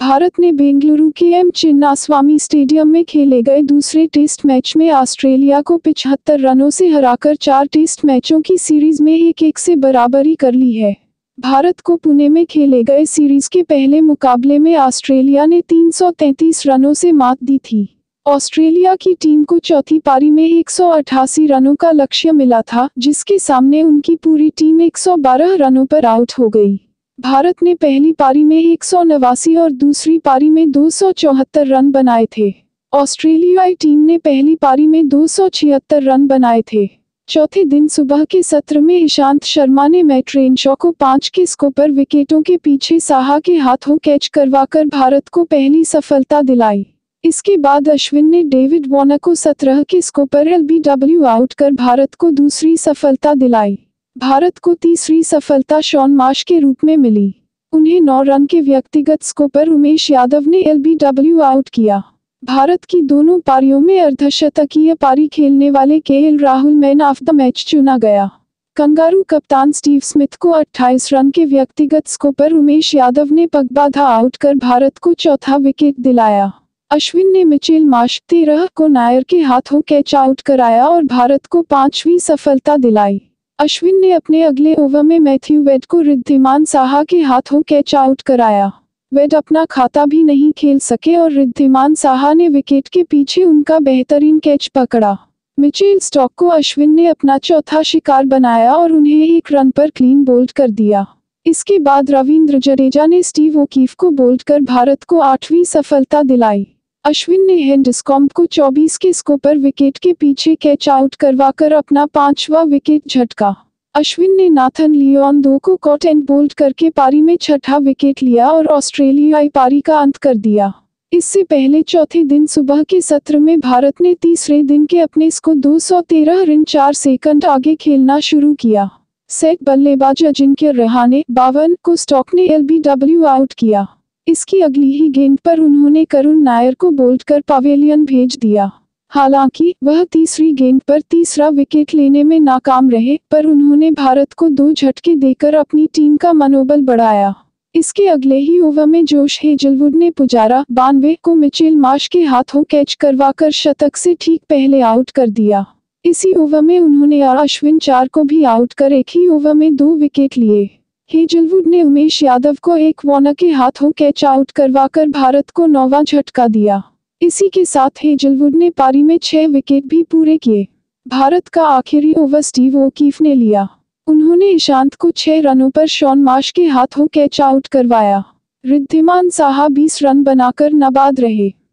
भारत ने बेंगलुरु के M Chinnaswamy stadium में खेले गए दूसरे टेस्ट मैच में ऑस्ट्रेलिया को 75 रनों से हराकर 4 टेस्ट मैचों की सीरीज में 1-1 से बराबरी कर ली है। भारत को पुणे में खेले गए सीरीज के पहले मुकाबले में ऑस्ट्रेलिया ने 333 रनों से मात दी थी। ऑस्ट्रेलिया की टीम को चौथी पारी में 188 रनों का लक्ष्य मिला था, जिसके सामने उनकी पूरी टीम 112 रनों पर आउट हो गई। भारत ने पहली पारी में 189 और दूसरी पारी में 274 रन बनाए थे। ऑस्ट्रेलियाई टीम ने पहली पारी में 276 रन बनाए थे। चौथे दिन सुबह के सत्र में ईशांत शर्मा ने मैट रेनशॉ को 5 के स्कोर पर विकेटों के पीछे साहा के हाथों कैच करवाकर भारत को पहली सफलता दिलाई। इसके बाद अश्विन ने डेविड वॉर्नर को 17 के स्कोर पर एलबीडब्ल्यू आउट कर भारत को दूसरी सफलता दिलाई। भारत को तीसरी सफलता शॉन मार्श के रूप में मिली। उन्हें 9 रन के व्यक्तिगत स्कोर पर उमेश यादव ने एलबीडब्ल्यू आउट किया। भारत की दोनों पारियों में अर्धशतकीय पारी खेलने वाले K L Rahul man of the match चुना गया। कंगारू कप्तान स्टीव स्मिथ को 28 रन के व्यक्तिगत स्कोर पर उमेश यादव ने पगबाधा आउट कर भारत को चौथा विकेट दिलाया। अश्विन ने मिचेल मार्श 13 को नायर के हाथों कैच आउट कराया और भारत को 5वीं सफलता दिलाई। अश्विन ने अपने अगले ओवर में मैथ्यू वेड को रिद्धिमान साहा के हाथों कैच आउट कराया। वेड अपना खाता भी नहीं खेल सके और रिद्धिमान साहा ने विकेट के पीछे उनका बेहतरीन कैच पकड़ा। मिचेल स्टॉक को अश्विन ने अपना चौथा शिकार बनाया और उन्हें 1 रन पर क्लीन बोल्ड कर दिया। इसके बाद रविंद्र जडेजा ने स्टीव ओकीफ को बोल्ड कर भारत को 8वीं सफलता दिलाई। अश्विन ने हैंडस्कॉम्ब को 24 के स्कोर पर विकेट के पीछे कैच आउट करवाकर अपना 5वां विकेट झटका। अश्विन ने नाथन लियोन 2 को कॉट एंड बोल्ड करके पारी में 6ठा विकेट लिया और ऑस्ट्रेलियाई पारी का अंत कर दिया। इससे पहले चौथे दिन सुबह के सत्र में भारत ने तीसरे दिन के अपने स्कोर 213 रन 4 सेकंड आगे खेलना शुरू किया। सेट बल्लेबाज अजिंक्य रहाणे 52 को स्टॉक ने एलबीडब्ल्यू आउट किया। इसकी अगली ही गेंद पर उन्होंने करुण नायर को बोल्ड कर पवेलियन भेज दिया। हालांकि वह तीसरी गेंद पर तीसरा विकेट लेने में नाकाम रहे, पर उन्होंने भारत को 2 झटके देकर अपनी टीम का मनोबल बढ़ाया। इसके अगले ही ओवर में जोश हेजलवुड ने पुजारा 92 को मिचेल मार्श के हाथों कैच करवाकर शतक से ठीक पहले आउट कर दिया। इसी ओवर में उन्होंने अश्विन 4 को भी आउट कर एक ही ओवर में 2 विकेट लिए। हेजलवुड ने उमेश यादव को 1 वॉर्नर के हाथों कैच आउट करवाकर भारत को 9वां झटका दिया। इसी के साथ हेजलवुड ने पारी में 6 विकेट भी पूरे किए। भारत का आखिरी ओवर स्टीव ओकीफ ने लिया। उन्होंने ईशांत को 6 रनों पर शॉन मार्श के हाथों कैच आउट करवाया। रिद्धिमान साहा 20 रन बनाकर नाबाद रहे।